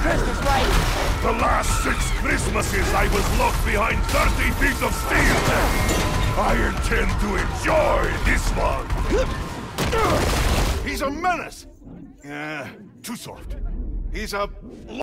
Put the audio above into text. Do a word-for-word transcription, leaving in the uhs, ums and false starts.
Chris is right. The last six Christmases I was locked behind thirty feet of steel. I intend to enjoy this one. He's a menace. Uh, too soft. He's a